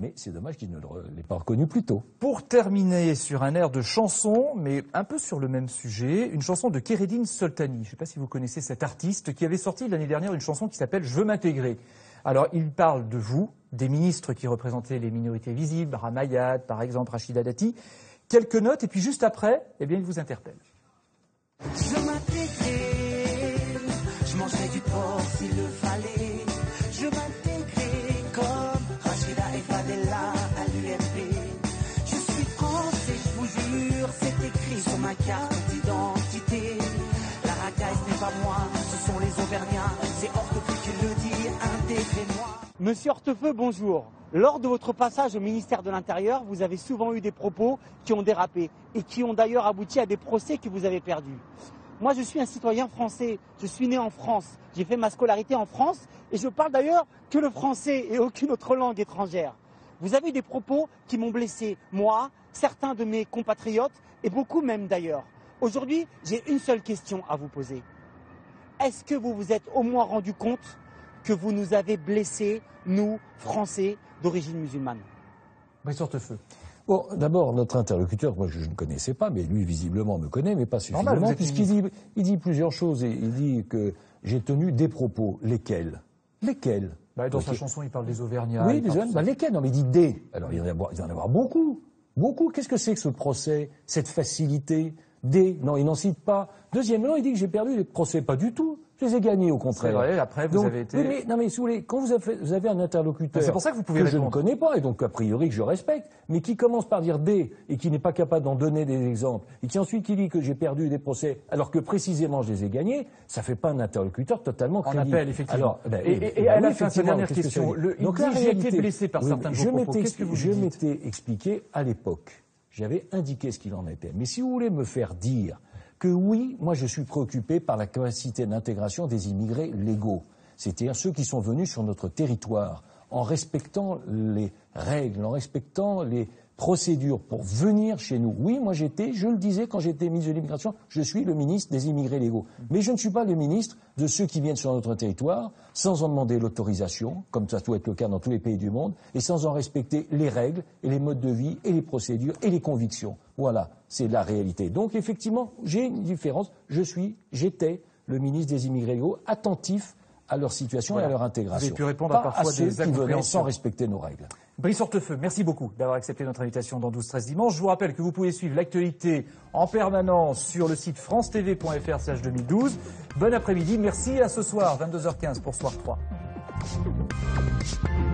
mais c'est dommage qu'il ne l'ait pas reconnu plus tôt. Pour terminer sur un air de chanson, mais un peu sur le même sujet, une chanson de Keredine Soltani. Je ne sais pas si vous connaissez cet artiste qui avait sorti l'année dernière une chanson qui s'appelle « Je veux m'intégrer ». Alors, il parle de vous, des ministres qui représentaient les minorités visibles, Ramayad, par exemple, Rachida Dati. Quelques notes, et puis juste après, eh bien, il vous interpelle. Je m'intégrais, je mangerais du porc s'il le fallait. Je m'intégrais comme Rachida et Fadela à l'UMP. Je suis français, je vous jure, c'est écrit sur ma carte d'identité. La racaille, ce n'est pas moi, ce sont les Auvergnats. C'est Hortefeux qui le dit, intégrez-moi. Monsieur Hortefeux, bonjour. Lors de votre passage au ministère de l'Intérieur, vous avez souvent eu des propos qui ont dérapé et qui ont d'ailleurs abouti à des procès que vous avez perdus. Moi, je suis un citoyen français, je suis né en France, j'ai fait ma scolarité en France et je parle d'ailleurs que le français et aucune autre langue étrangère. Vous avez eu des propos qui m'ont blessé, moi, certains de mes compatriotes et beaucoup même d'ailleurs. Aujourd'hui, j'ai une seule question à vous poser. Est-ce que vous vous êtes au moins rendu compte que vous nous avez blessés, nous, Français, d'origine musulmane? Brice Hortefeux. Bon, d'abord, notre interlocuteur, moi je ne connaissais pas, mais lui visiblement me connaît, mais pas suffisamment, Normal, puisqu'il dit plusieurs choses. Et il dit que j'ai tenu des propos. Lesquels? Lesquels? Dans sa chanson, il parle des Auvergnats. Oui, lesquels? Non, mais il dit des. Alors il va y en avoir beaucoup. Beaucoup. Qu'est-ce que c'est que ce procès? Cette facilité? Des. Non, il n'en cite pas. Deuxièmement, il dit que j'ai perdu les procès. Pas du tout. Je les ai gagnés, au contraire. C'est vrai, après, vous avez été... Oui, mais si vous voulez, quand vous avez un interlocuteur... C'est pour ça que vous pouvez répondre. Je ne connais pas, et donc, a priori, que je respecte, mais qui commence par dire des, et qui n'est pas capable d'en donner des exemples, et qui ensuite qui dit que j'ai perdu des procès, alors que précisément je les ai gagnés, ça fait pas un interlocuteur totalement crédible. On appelle, effectivement. Alors, et à la fin, sa dernière question. Il dit j'ai été blessé par certains de vos propos. Qu'est-ce que vous dites? Je m'étais expliqué à l'époque. J'avais indiqué ce qu'il en était. Mais si vous voulez me faire dire que oui, moi je suis préoccupé par la capacité d'intégration des immigrés légaux, c'est-à-dire ceux qui sont venus sur notre territoire en respectant les règles, en respectant les procédures pour venir chez nous. Oui, moi je le disais quand j'étais ministre de l'immigration, je suis le ministre des immigrés légaux. Mais je ne suis pas le ministre de ceux qui viennent sur notre territoire sans en demander l'autorisation, comme ça doit être le cas dans tous les pays du monde, et sans en respecter les règles et les modes de vie et les procédures et les convictions. Voilà, c'est la réalité. Donc effectivement, j'ai une différence. J'étais le ministre des immigrés légaux, attentif à leur situation et à leur intégration. Vous avez pu répondre à parfois des des incompréhensions sans respecter nos règles. Brice Hortefeux, merci beaucoup d'avoir accepté notre invitation dans 12-13 dimanche. Je vous rappelle que vous pouvez suivre l'actualité en permanence sur le site francetv.fr/2012. Bon après-midi, merci, à ce soir, 22h15 pour Soir 3.